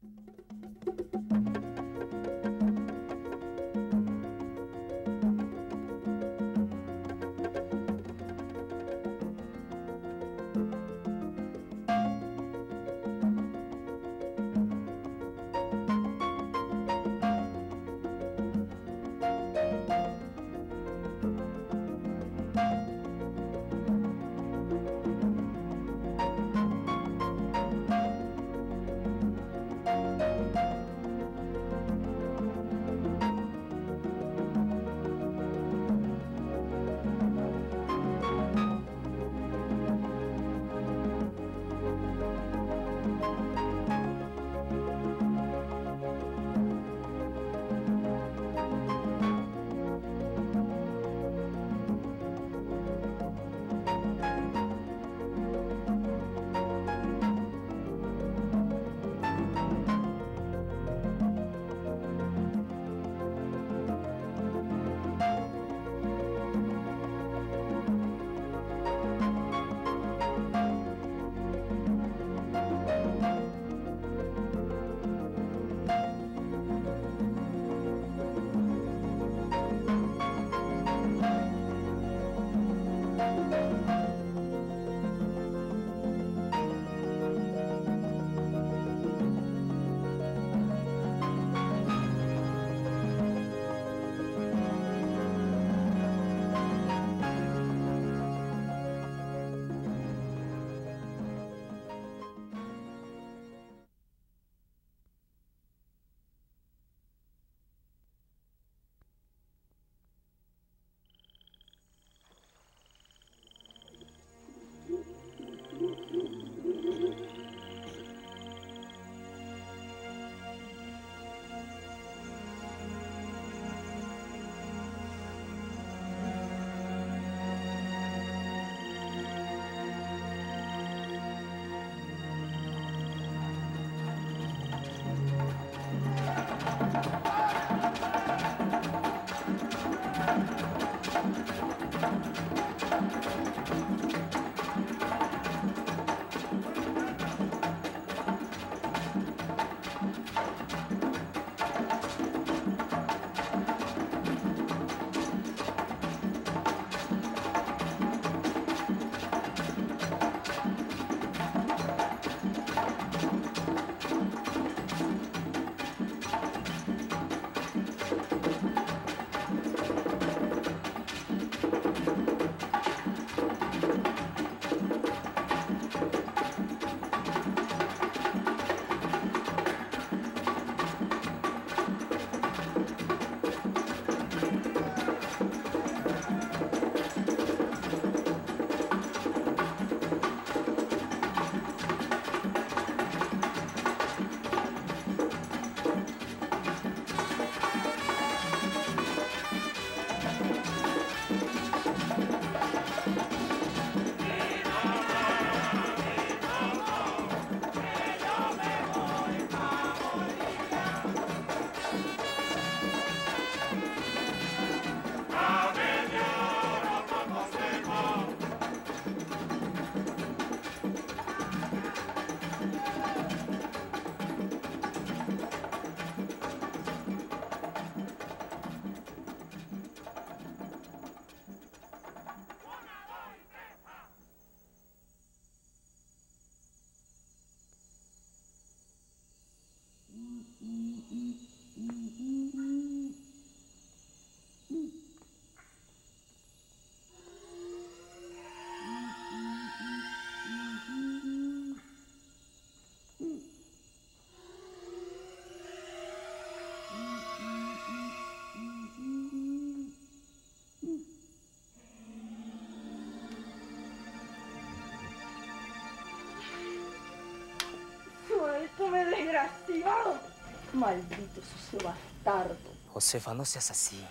¡Suéltame, desgraciado! Maldito sucio bastardo. Josefa, no seas así.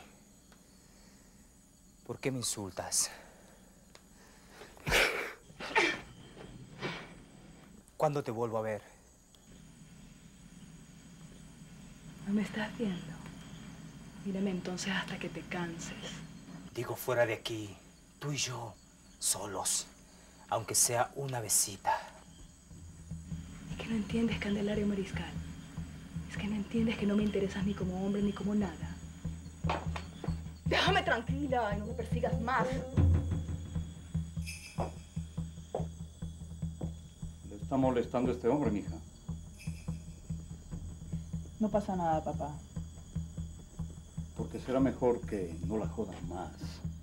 ¿Por qué me insultas? ¿Cuándo te vuelvo a ver? ¿No me estás viendo? Mírame entonces hasta que te canses. Digo, fuera de aquí, tú y yo, solos, aunque sea una besita. ¿Es que no entiendes, Candelario Mariscal? que no entiendes que no me interesas ni como hombre ni como nada. Déjame tranquila y no me persigas más. ¿Le está molestando este hombre, mija? No pasa nada, papá. Porque será mejor que no la jodan más.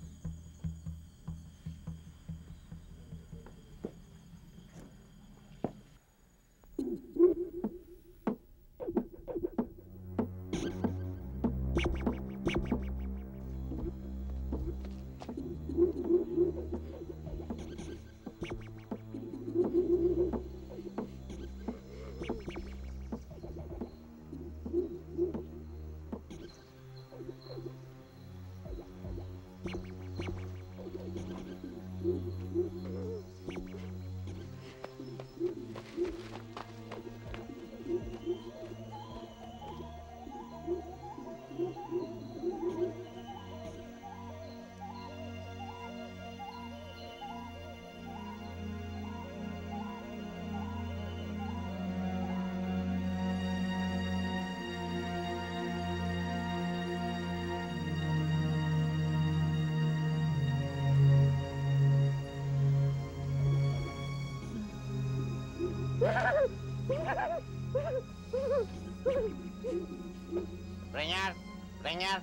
Preñar, preñar.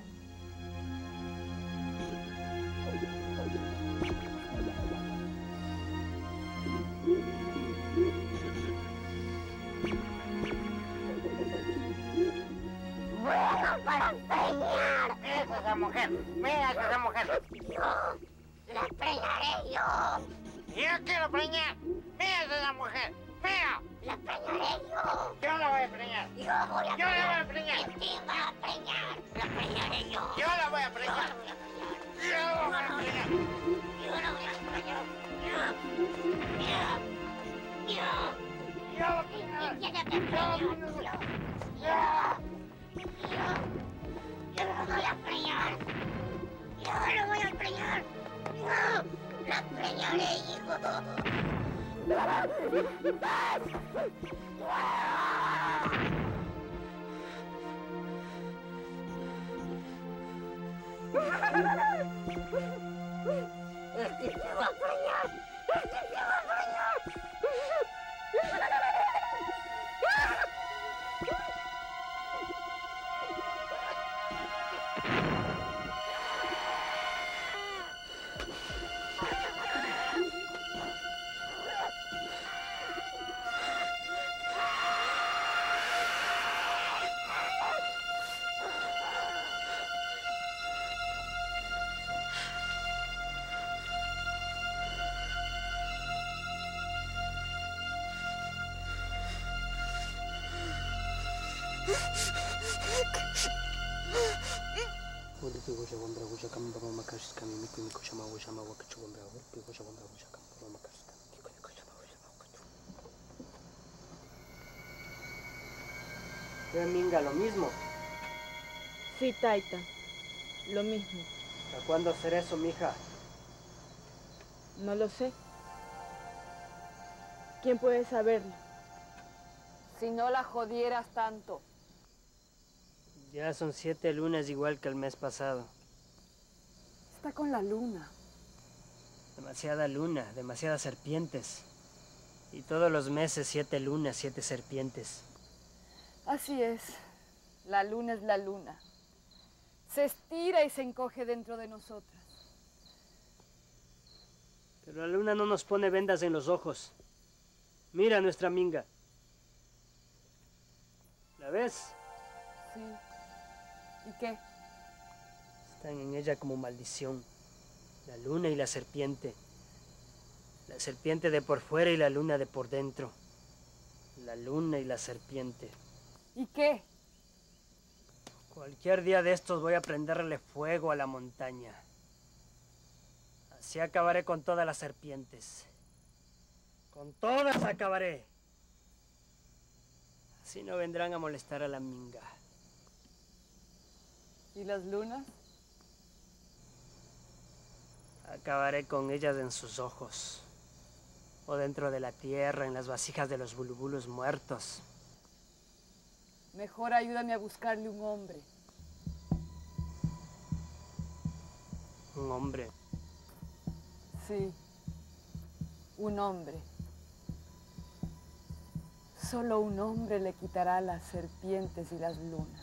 Bueno, para preñar. Mira esa mujer, mira esa mujer. Yo la preñaré yo. Yo quiero preñar. Mira esa mujer, mira. La preñaré yo. Yo la voy a preñar. Yo la voy a Yo la voy a preñar. ¿Quién va a preñar? La preñaré yo. Yo la voy a preñar. Yo la voy a preñar. Yo la voy a preñar. Yo. Yo la voy a preñar. Tiene que preñar. Yo la voy a preñar. Yo la voy a preñar. Yo la preñaré, hijo. Este se va a preñar. Este se va a preñar. Minga, lo mismo. Sí, Taita, lo mismo. ¿Hasta cuándo será eso, mija? No lo sé. ¿Quién puede saberlo? Si no la jodieras tanto. Ya son 7 lunas igual que el mes pasado. Está con la luna. Demasiada luna, demasiadas serpientes. Y todos los meses 7 lunas, 7 serpientes. Así es. La luna es la luna. Se estira y se encoge dentro de nosotras. Pero la luna no nos pone vendas en los ojos. Mira nuestra minga. ¿La ves? Sí. ¿Y qué? Están en ella como maldición. La luna y la serpiente. La serpiente de por fuera y la luna de por dentro. La luna y la serpiente. ¿Y qué? Cualquier día de estos voy a prenderle fuego a la montaña. Así acabaré con todas las serpientes. Con todas acabaré. Así no vendrán a molestar a la minga. ¿Y las lunas? Acabaré con ellas en sus ojos. O dentro de la tierra, en las vasijas de los bulubulus muertos. Mejor ayúdame a buscarle un hombre. Un hombre. Sí, un hombre. Solo un hombre le quitará las serpientes y las lunas.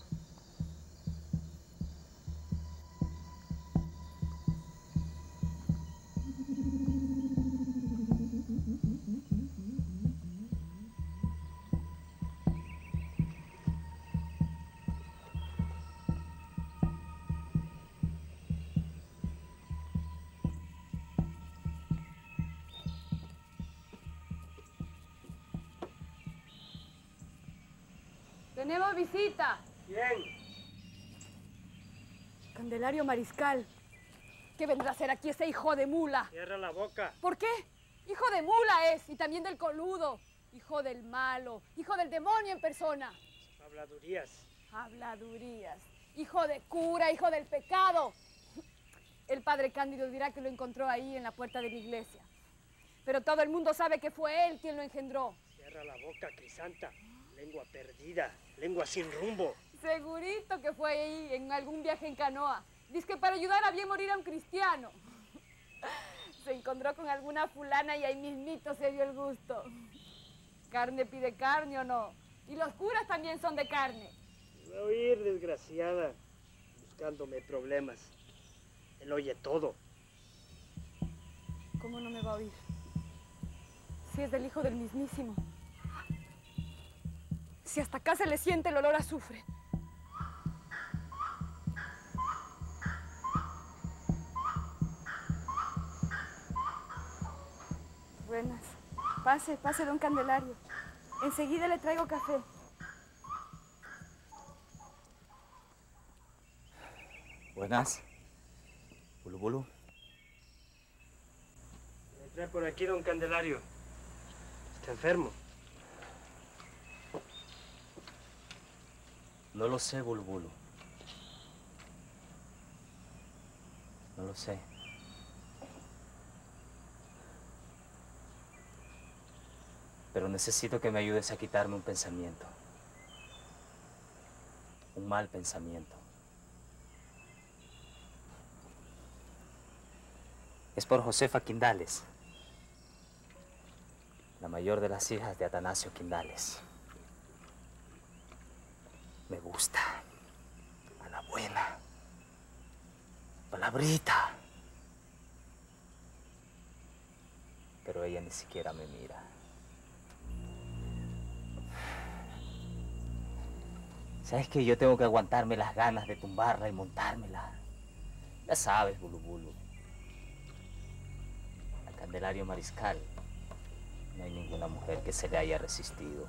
Tenemos visita. ¿Quién? Candelario Mariscal. ¿Qué vendrá a hacer aquí ese hijo de mula? Cierra la boca. ¿Por qué? Hijo de mula es, y también del coludo. Hijo del malo, hijo del demonio en persona. Habladurías. Habladurías. Hijo de cura, hijo del pecado. El padre Cándido dirá que lo encontró ahí en la puerta de la iglesia. Pero todo el mundo sabe que fue él quien lo engendró. Cierra la boca, Crisanta. Lengua perdida, lengua sin rumbo. Segurito que fue ahí en algún viaje en canoa. Dice que para ayudar a bien morir a un cristiano. Se encontró con alguna fulana y ahí mismito se dio el gusto. ¿Carne pide carne o no? Y los curas también son de carne. Va a oír, desgraciada, buscándome problemas. Él oye todo. ¿Cómo no me va a oír? Si es del hijo del mismísimo. Si hasta acá se le siente el olor a azufre. Buenas. Pase, pase, don Candelario. Enseguida le traigo café. Buenas. Bulu Bulu. Me trae por aquí, don Candelario. Está enfermo. No lo sé, Bulu Bulu. No lo sé. Pero necesito que me ayudes a quitarme un pensamiento. Un mal pensamiento. Es por Josefa Quindales, la mayor de las hijas de Atanasio Quindales. Me gusta. A la buena. Palabrita. Pero ella ni siquiera me mira. ¿Sabes qué? Yo tengo que aguantarme las ganas de tumbarla y montármela. Ya sabes, Bulu Bulu. Al Candelario Mariscal no hay ninguna mujer que se le haya resistido.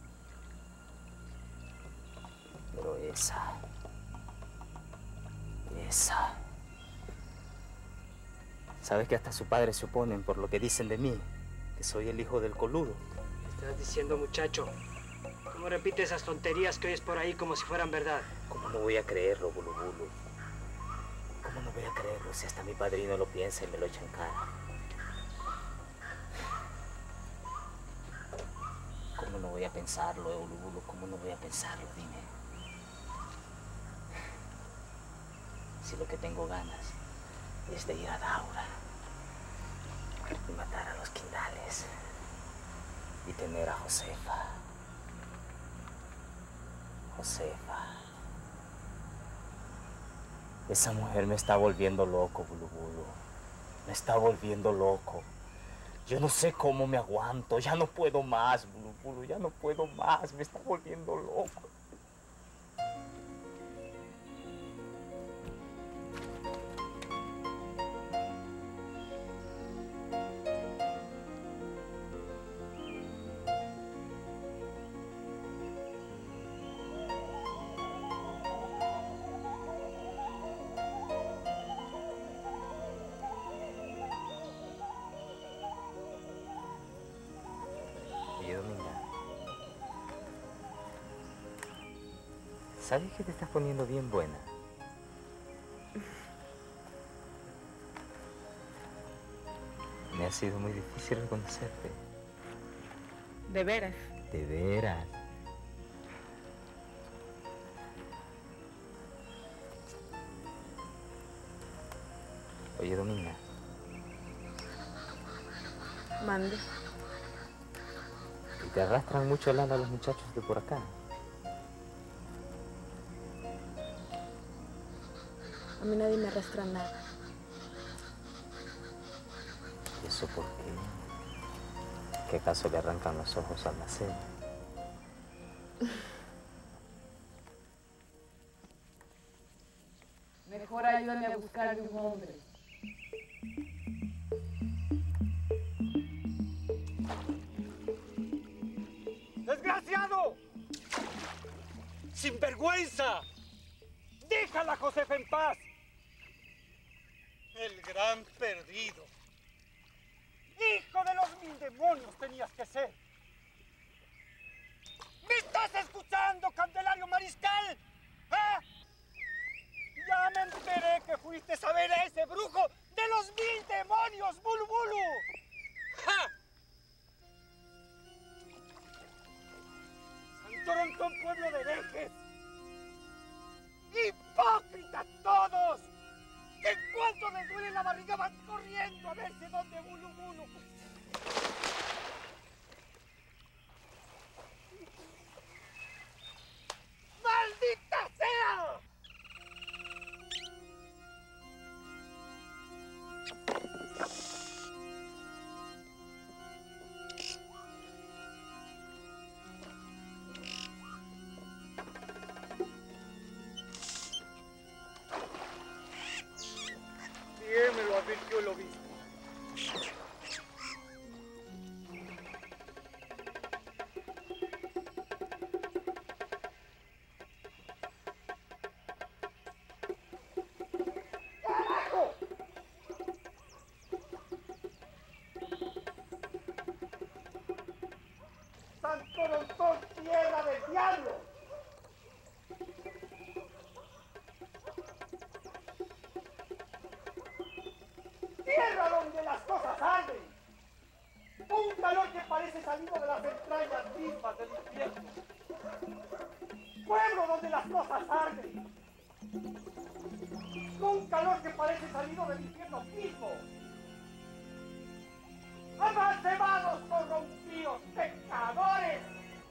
Pero esa... ¿Sabes que hasta su padre se oponen por lo que dicen de mí? Que soy el hijo del coludo. ¿Qué estás diciendo, muchacho? ¿Cómo repite esas tonterías que oyes por ahí como si fueran verdad? ¿Cómo no voy a creerlo, Bulu Bulu? ¿Cómo no voy a creerlo si hasta mi padrino lo piensa y me lo echa en cara? ¿Cómo no voy a pensarlo, Bulu Bulu? ¿Cómo no voy a pensarlo? Dime. Si lo que tengo ganas es de ir a Daura y matar a los Quindales y tener a Josefa. Josefa. Esa mujer me está volviendo loco, Bulu Bulu. Me está volviendo loco. Yo no sé cómo me aguanto. Ya no puedo más, Bulu Bulu. Ya no puedo más. Me está volviendo loco. Oye, Dominga, ¿sabes que te estás poniendo bien buena? Me ha sido muy difícil reconocerte. ¿De veras? De veras. Oye, Dominga. Mande. ¿Y te arrastran mucho el ala a los muchachos de por acá? A mí nadie me arrastra nada. ¿Y eso por qué? ¿Qué acaso le arrancan los ojos al nacer? Mejor ayúdame a buscarle un hombre. ¡Desgraciado! ¡Sinvergüenza! ¡Déjala, Josefa, en paz! El gran perdido. ¡Hijo de los 1000 demonios tenías que ser! ¿Me estás escuchando, Candelario Mariscal? ¿Ah? Ya me enteré que fuiste a ver a ese brujo de los 1000 demonios, Bulu Bulu. ¡Ja! Torontón, pueblo de herejes. ¡Hipócritas todos! Que en cuanto les duele la barriga van corriendo a verse dónde Bulu Bulu. ¡Maldita sea! Bien me lo advirtió el obispo. ¡Carajo! ¡San Torontón, tierra del diablo! ¡Tierra donde las cosas arden! ¡Un calor que parece salido de las entrañas mismas del infierno! ¡Pueblo donde las cosas arden! ¡Un calor que parece salido del infierno mismo! ¡Amancemados, corrompidos, pecadores!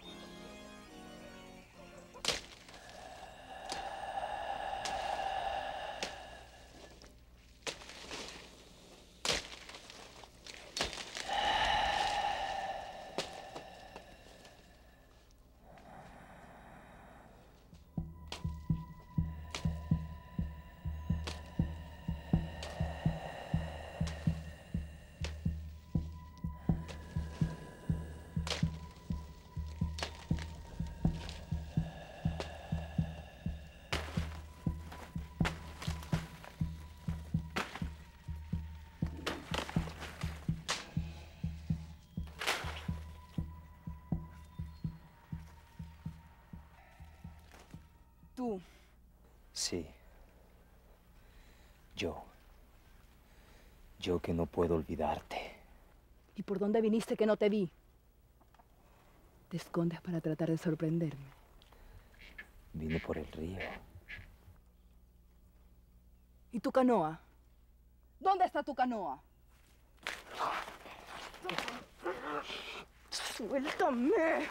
Tú. Sí. Yo que no puedo olvidarte. ¿Y por dónde viniste que no te vi? Te escondes para tratar de sorprenderme. Vine por el río. ¿Y tu canoa? ¿Dónde está tu canoa? ¡Suéltame!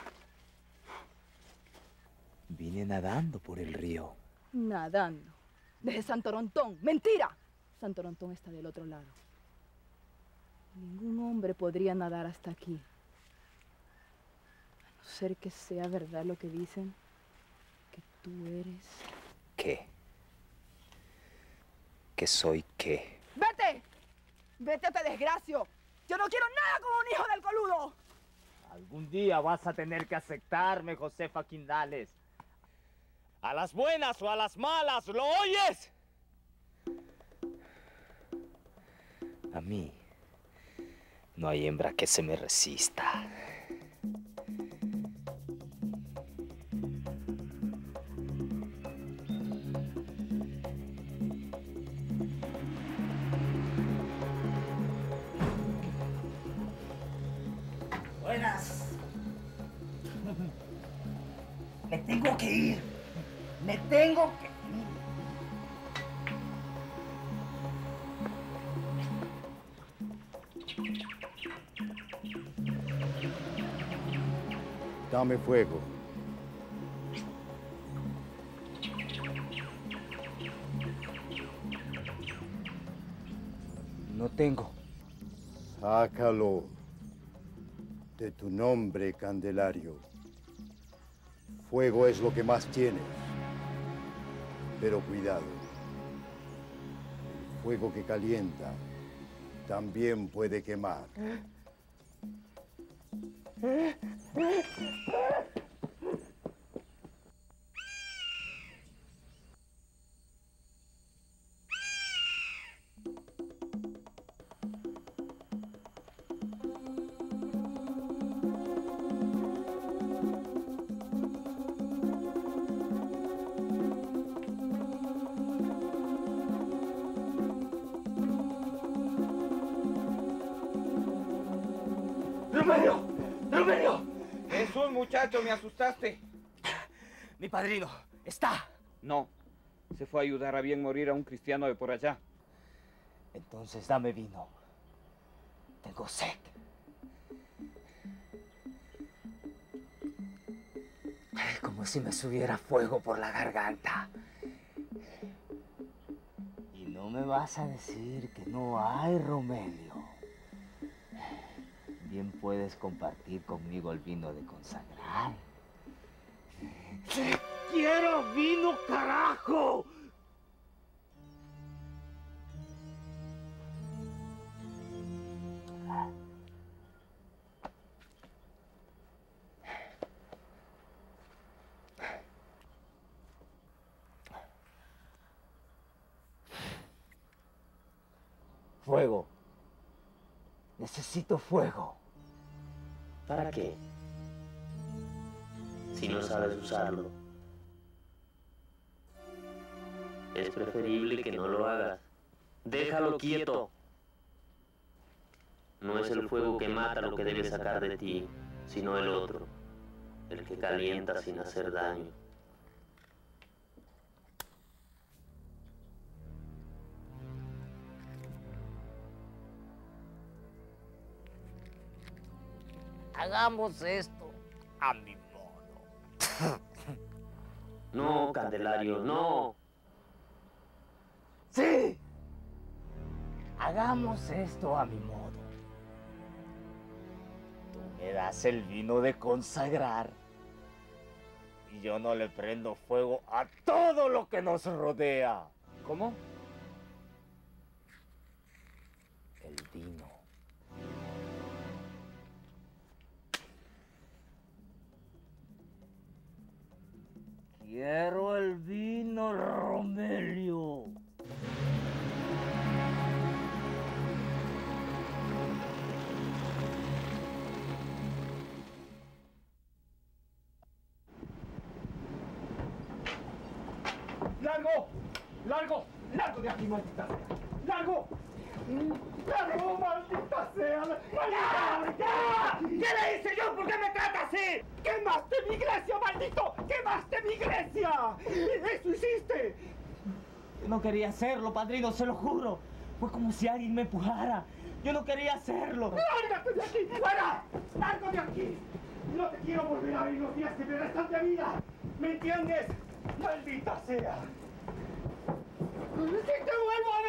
Vine nadando por el río. Nadando. Desde San Torontón. ¡Mentira! San Torontón está del otro lado. Ningún hombre podría nadar hasta aquí. A no ser que sea verdad lo que dicen, que tú eres... ¿Qué? ¿Que soy qué? ¡Vete! ¡Vete, te desgracio! ¡Yo no quiero nada con un hijo del coludo! Algún día vas a tener que aceptarme, Josefa Quindales. A las buenas o a las malas, ¿lo oyes? A mí no hay hembra que se me resista. Buenas. Me tengo que ir. Me tengo que ir. Dame fuego. No tengo. Sácalo de tu nombre, Candelario. Fuego es lo que más tienes. Pero cuidado. El fuego que calienta también puede quemar. ¡Romelio! ¡Romelio! Jesús, muchacho, me asustaste. Mi padrino, está. No, se fue a ayudar a bien morir a un cristiano de por allá. Entonces dame vino. Tengo sed. Como si me subiera fuego por la garganta. Y no me vas a decir que no hay, Romelio. Bien puedes compartir conmigo el vino de consagrar. ¡Quiero vino, carajo! Fuego. Necesito fuego. ¿Para qué? Si no sabes usarlo. Es preferible que no lo hagas. Déjalo quieto. No es el fuego que mata lo que debes sacar de ti, sino el otro, el que calienta sin hacer daño. Hagamos esto a mi modo. No, Candelario, no. ¡Sí! Hagamos esto a mi modo. Tú me das el vino de consagrar y yo no le prendo fuego a todo lo que nos rodea. ¿Cómo? El vino. Quiero el vino, Romelio. ¡Largo! ¡Largo! ¡Largo de aquí, maldita sea! ¡Largo! ¡Largo, maldita sea! ¡Maldita! ¿Qué le hice yo? ¿Por qué me trata así? ¡Quemaste mi iglesia, maldito! ¡Quemaste mi iglesia! ¡Eso hiciste! Yo no quería hacerlo, padrino, se lo juro. Fue como si alguien me empujara. Yo no quería hacerlo. ¡Lárgate de aquí! ¡Fuera! ¡Largo de aquí! No te quiero volver a ver los días que me restan de vida. ¿Me entiendes? ¡Maldita sea! ¡Si te vuelvo a ver!